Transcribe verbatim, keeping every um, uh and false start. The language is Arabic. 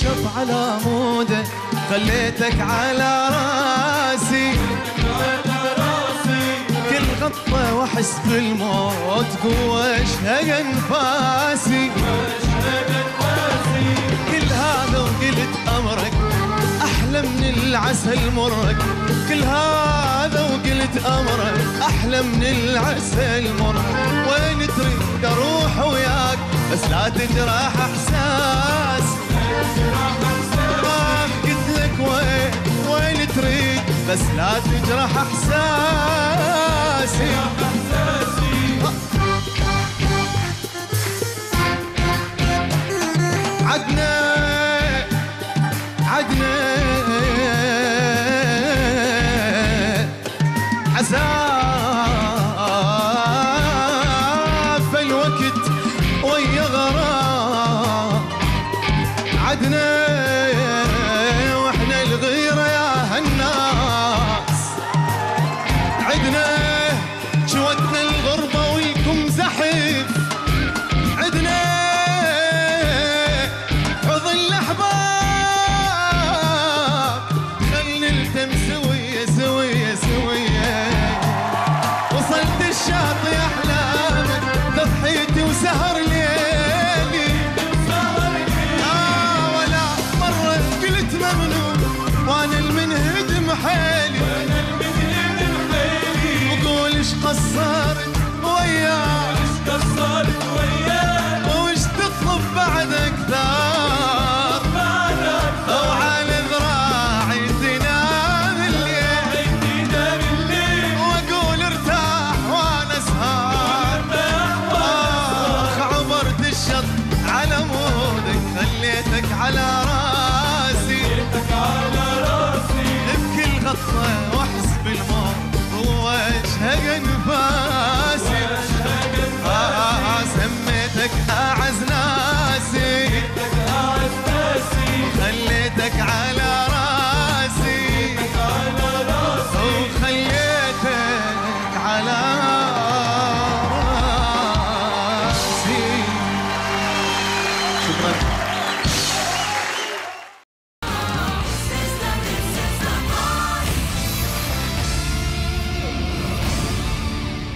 الشط على موده خليتك على راسي كل خطة واحس بالموت قوة اشهق انفاسي كل هذا وقلت امرك احلى من العسل مرك كل هذا وقلت امرك احلى من العسل مرك وين تريد اروح وياك بس لا تجرح احساس ما قلت لك وين وين تريد بس لا تجرح احساسي عدنا عدنا عزاف الوقت ويا غرام عدنا واحنا الغيرة يا هالناس عدنا شوتنا الغربة والكم زحف عدنا حضن الأحباب خلنا نلتم سوية سوية سوية وصلت الشاطئ أحلامك تضحيتي وسهر ليلي آه ولا مرة قلت ممنون وأنا المنهدم حيلي وقول إيش قصرت وياك إيش قصرت وياك وإيش تطلب بعد أكثر وعلى ذراعي تنام الليل وأقول ارتاح وأنا سهر آخ عبرت الشط على مودك خليتك على